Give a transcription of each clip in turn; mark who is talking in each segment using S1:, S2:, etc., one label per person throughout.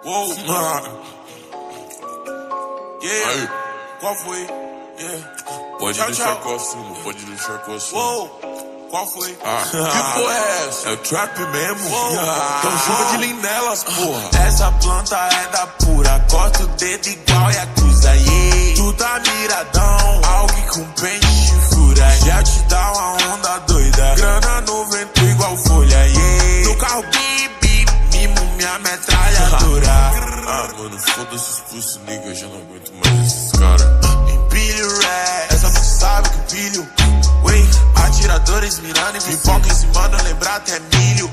S1: Uou. Yeah.
S2: Aí.
S1: Qual foi? Yeah.
S2: Pode
S1: Tchau,
S2: deixar
S1: tchau.
S2: que eu assumo, pode deixar que eu assumo.
S1: Uou. Qual foi?
S2: Que porra é essa?
S1: É o trap mesmo?
S2: Uou.
S1: Então chuva de lean nelas, porra. Essa planta é da pura. Corta o dedo igual Yakuza, yeah. Tu tá miradão, algue com pente de fura. Já te dá uma onda doida. Grana no vento igual folha, yeah. No carro bip, bip, mimo minha metralhadora.
S2: Mano, foda-se os pulsos, nigga, já não aguento mais esses caras.
S1: Empilho rap, essa você sabe que pilho. Wey, atiradores mirando e pipoca em cima, não lembrar até milho.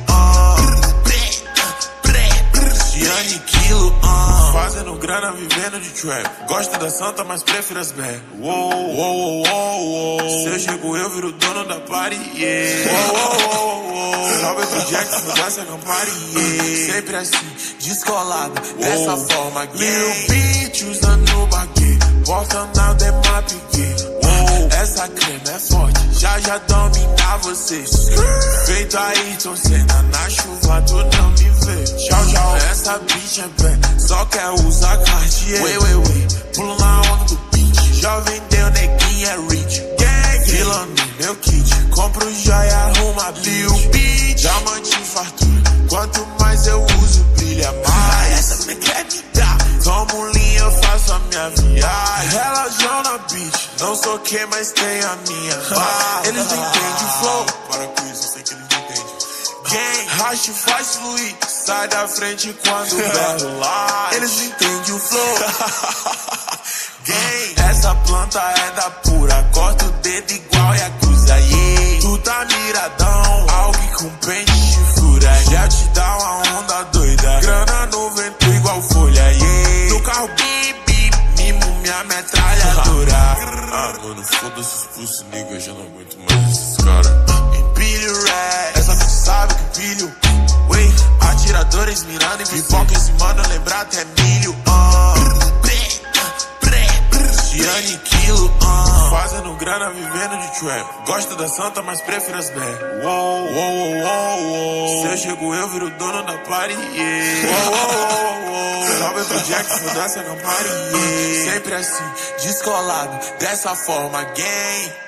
S1: Te aniquilo, fazendo grana, vivendo de trap. Gosto da santa, mas prefiro as bad. Uou, uou, uou, uou. Se eu chego, eu viro dono da party, yeah. Uou, uou, uou, uou. Salve pro Jackson dessa campari, yeah. Sempre assim, descolado, dessa forma, Lil Bitch usando baguete. Porta de map, essa crema é forte, já domina vocês. Feito Ayrton Senna, na chuva tu não me vê. Tchau, tchau, essa bitch é bad, só quer usar Cartier. Wey, pulo na onda do beat, jovem deu neguinho é rich. Gang, fila no meu kit, compro joia, arruma Lil Bitch. Diamante fartura, quanto mais eu uso, brilha mais. Essa me quer me dar, tomo linha, eu faço a minha viagem. Relajão na beach, não sou quem, mas tenho a minha. Eles não entendem o flow.
S2: Para com isso, eu sei que eles não entendem.
S1: Gang, racha e faz fluir, sai da frente quando berro lá. Eles não entendem o flow. Gang, essa planta é da pura, corta o dedo igual Yakuza, yeah. Tu tá miradão, algue com pente de fura. Já te dá uma onda doida, grana no vento igual folha, yeah. No carro bip, bip, mimo minha metralhadora.
S2: Mano, foda-se os pulsos, nigga, já não aguento mais esses caras.
S1: Empilho rap, essa você sabe que pilho. Wey, atiradores mirando e pipoca em cima, não lembrar até milho. Te aniquilo, fazendo grana, vivendo de trap. Gosto da santa, mas prefiro as bad. Uou, uou, uou, uou. Se eu chego, eu viro dono da party, yeah. Uou, uou, uou. Salve pro Jackson dessa campari, yeah. Sempre assim, descolado, dessa forma, gang.